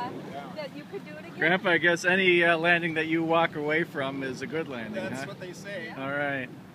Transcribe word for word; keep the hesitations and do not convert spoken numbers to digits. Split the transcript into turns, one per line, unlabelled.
uh, that you could do it again.
Grandpa, I guess any uh, landing that you walk away from is a good landing,
That's
huh?
what they say.
All right.